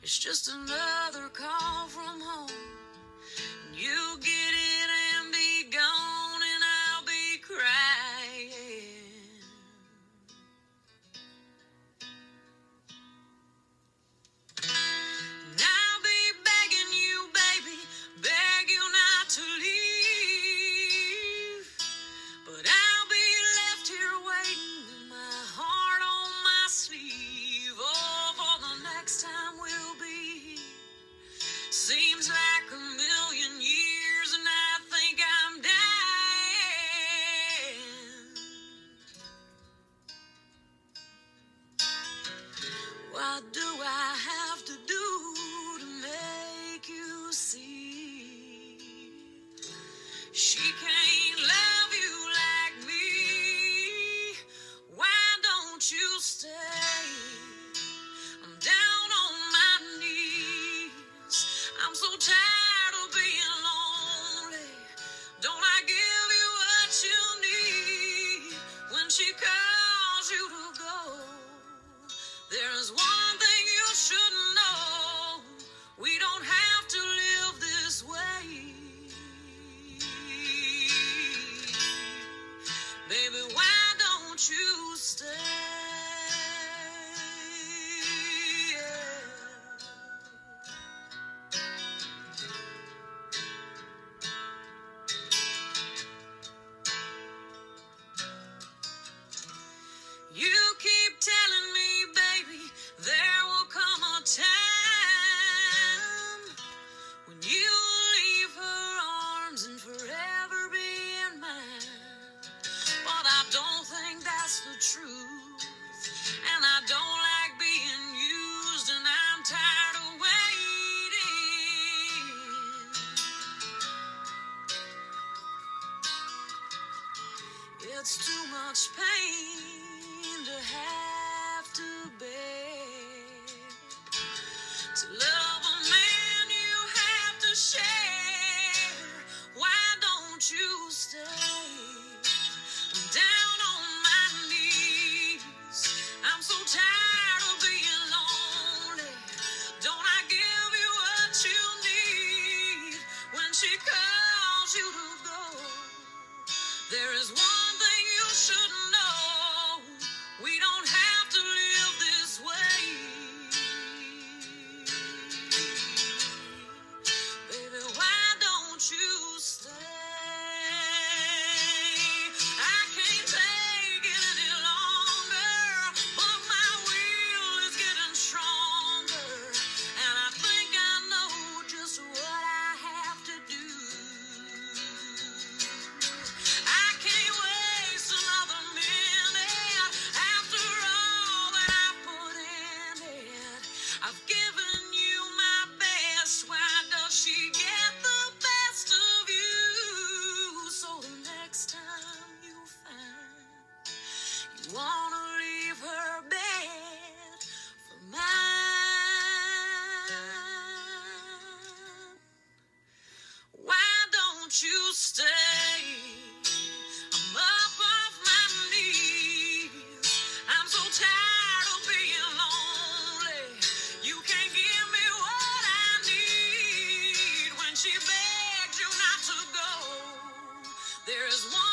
It's just another call from home. You get it and be gone, and I'll be crying. And I'll be begging you, baby, beg you not to leave. But I'll be left here waiting with my heart on my sleeve. Oh, for the next time we'll be here. Seems like a million years, and I think I'm dying. What do I have to do to make you see? She can't love you like me. Why don't you stay? I'm down on my knees. I'm so tired of being lonely. Don't I give you what you need when she calls you to go? There's one thing you should know. We don't have to live this way. Baby, why don't you stay? You keep telling me, baby, there will come a time when you leave her arms and forever be in mine. But I don't think that's the truth, and I don't like being used, and I'm tired of waiting. It's too much pain to have to bear. To love a man you have to share. Why don't you stay? I'm down on my knees. I'm so tired of being lonely. Don't I give you what you need when she calls you to go? There is one thing you should know. We don't have to live this way. Baby, why don't you stay? I can't take it any longer, but my will is getting stronger, and I think I know just what I have to do. I can't waste another minute after all that I put in it. I've given you my best. Why does she get the best of you? So the next time you find you wanna leave her bed for mine, why don't you stay? I'm up off my knees. I'm so tired of being lonely. You can't give me what I need when she begs you not to go. There is one